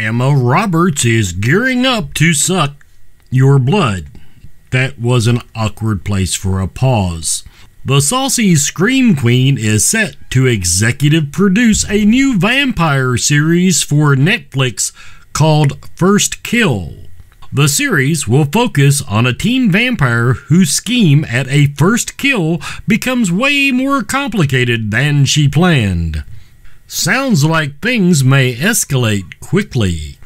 Emma Roberts is gearing up to suck your blood. That was an awkward place for a pause. The saucy Scream Queen is set to executive produce a new vampire series for Netflix called First Kill. The series will focus on a teen vampire whose scheme at a first kill becomes way more complicated than she planned. Sounds like things may escalate quickly.